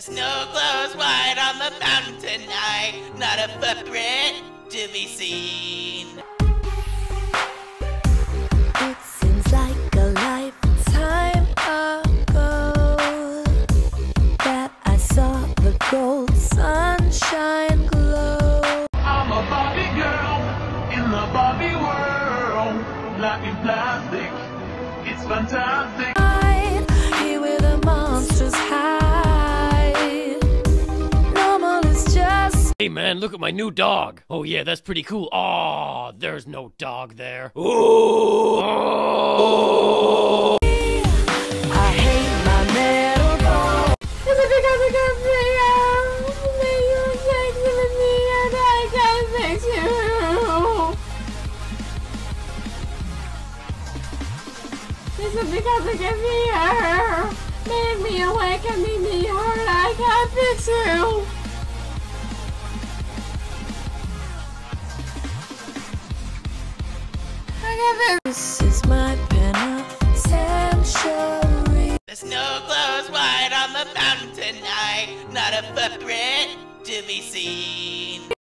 snow glows white on the mountain tonight, not a footprint to be seen. It seems like a lifetime ago that I saw the gold sunshine glow. I'm a Barbie girl in the Barbie world. Life in plastic, it's fantastic. Here where the monsters hide. Normal is just. Hey man, look at my new dog. Oh yeah, that's pretty cool. Aw, there's no dog there. Ooh. I hate my metal ball. It's because it gave me her, made me awake and made me hurt. I can't fix you. This is my penitentiary. The snow glows white on the mountain tonight, not a footprint to be seen.